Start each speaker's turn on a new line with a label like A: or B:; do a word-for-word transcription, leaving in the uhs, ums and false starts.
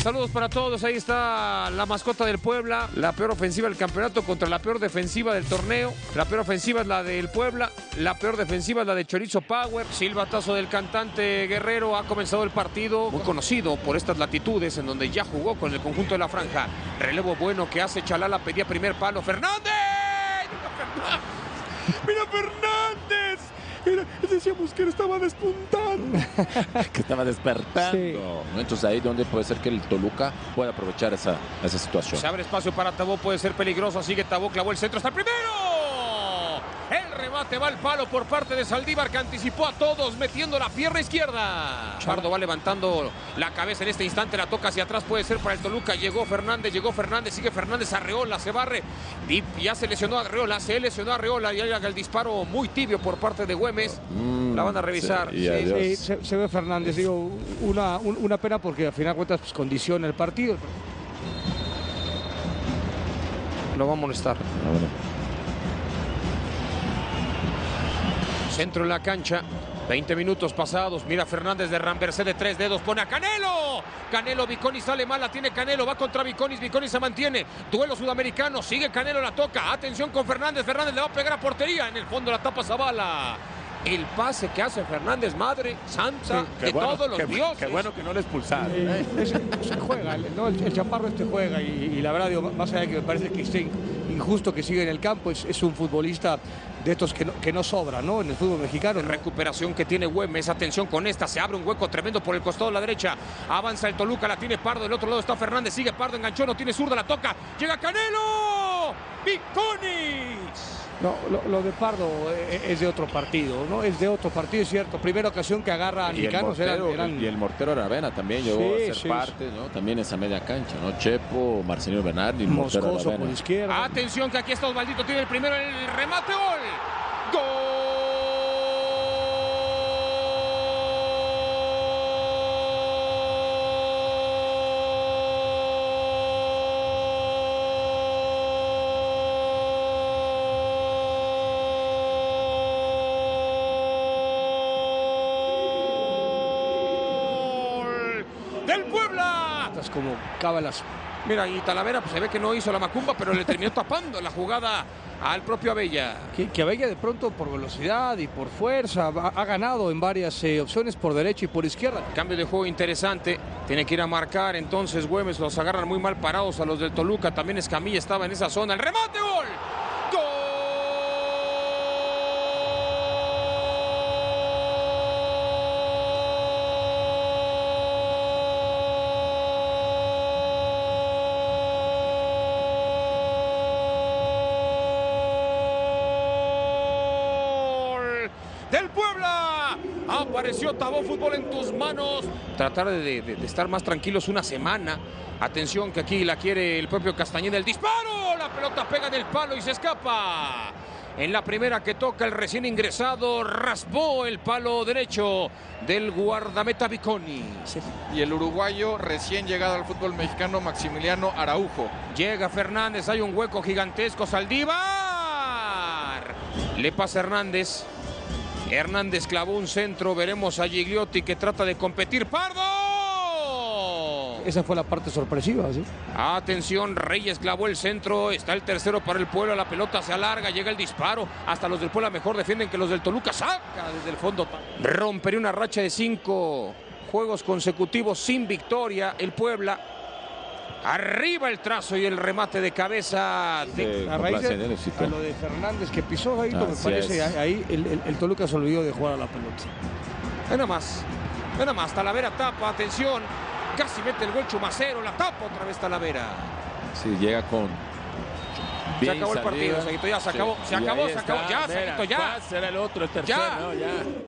A: Saludos para todos, ahí está la mascota del Puebla, la peor ofensiva del campeonato contra la peor defensiva del torneo. La peor ofensiva es la del Puebla, la peor defensiva es la de Chorizo Power. Silbatazo del cantante Guerrero, ha comenzado el partido, muy conocido por estas latitudes en donde ya jugó con el conjunto de la franja. Relevo bueno que hace Chalala, pedía primer palo, Fernández. ¡Mira Fernández! Era, decíamos que estaba despuntando.
B: Que estaba despertando. Sí. Entonces ahí donde puede ser que el Toluca pueda aprovechar esa, esa situación.
A: Se abre espacio para Tabó, puede ser peligroso. Sigue Tabó, clavó el centro hasta el primero. El remate va al palo por parte de Saldívar, que anticipó a todos metiendo la pierna izquierda. Chardo va levantando la cabeza en este instante, la toca hacia atrás, puede ser para el Toluca. Llegó Fernández, llegó Fernández, sigue Fernández, Arreola se barre y ya se lesionó Arreola, se lesionó Arreola y llega el disparo muy tibio por parte de Güemes. Mm, la van a revisar.
C: Sí, sí, sí, se, se ve Fernández, digo, una, una pena porque al final de cuentas pues, condiciona el partido.
A: Lo va a molestar. Centro en la cancha, veinte minutos pasados, mira Fernández de Rambercé de tres dedos, pone a Canelo, Canelo, Viconis sale mal, la tiene Canelo, va contra Viconis, Viconis se mantiene, duelo sudamericano, sigue Canelo, la toca, atención con Fernández, Fernández le va a pegar a portería, en el fondo la tapa Zavala. El pase que hace Fernández, madre santa sí, de bueno, todos los
B: qué,
A: dioses.
B: Qué bueno que no le expulsaron.
C: Eh, es, es, juega, ¿no? el, el chaparro este juega y, y la verdad, digo, más allá de que me parece que esté injusto que siga en el campo, es, es un futbolista de estos que no, que no sobra, ¿no? En el fútbol mexicano. ¿no?
A: Recuperación que tiene Güemes, atención con esta, se abre un hueco tremendo por el costado de la derecha, avanza el Toluca, la tiene Pardo, del otro lado está Fernández, sigue Pardo, enganchó, no tiene zurda, la toca, llega Canelo, Viconis.
C: No, lo, lo de Pardo es de otro partido, ¿no? Es de otro partido, es cierto. Primera ocasión que agarra a Nicanos eran, eran...
B: Y el mortero Aravena también llegó sí, a ser
C: sí,
B: parte, ¿no? También esa media cancha, ¿no? Chepo, Marcelino Bernardi,
C: Moscoso por izquierda.
A: Atención que aquí está Osvaldito, tiene el primero, el remate, gol. ¡Gol! del Puebla.
C: Estás como cábalas.
A: Mira, y Talavera pues, se ve que no hizo la macumba, pero le terminó tapando la jugada al propio Abella.
C: Que, que Abella de pronto por velocidad y por fuerza ha, ha ganado en varias eh, opciones por derecha y por izquierda.
A: Cambio de juego interesante, tiene que ir a marcar, entonces Güemes los agarran muy mal parados a los del Toluca, también Escamilla estaba en esa zona, el remate, gol. Del Puebla, apareció Tabó, fútbol en tus manos. Tratar de, de, de estar más tranquilos una semana. Atención que aquí la quiere el propio Castañeda, el disparo, la pelota pega en el palo y se escapa. En la primera que toca el recién ingresado, raspó el palo derecho del guardameta Viconis.
D: Sí. Y el uruguayo recién llegado al fútbol mexicano, Maximiliano Araujo.
A: Llega Fernández, hay un hueco gigantesco, Saldívar. Le pasa Hernández. Hernández clavó un centro, veremos a Gigliotti que trata de competir. ¡Pardo!
C: Esa fue la parte sorpresiva, ¿sí?
A: Atención, Reyes clavó el centro, está el tercero para el Puebla, la pelota se alarga, llega el disparo, hasta los del Puebla mejor defienden que los del Toluca, saca desde el fondo. Rompería una racha de cinco juegos consecutivos sin victoria el Puebla. Arriba el trazo y el remate de cabeza. De...
C: Sí, a raíz de, a lo de Fernández que pisó ahí, me parece, es. ahí el, el, el Toluca se olvidó de jugar a la pelota.
A: Nada más, nada más, Talavera tapa, atención, casi mete el gol Chumacero, la tapa otra vez Talavera.
B: Sí, llega con...
A: Se acabó el partido, Saguito, ya se acabó, sí. se acabó, se acabó, ya,
B: Mira,
A: Saguito, ya.
B: Será el otro, el tercero,
A: ya.
B: ¿no? Ya.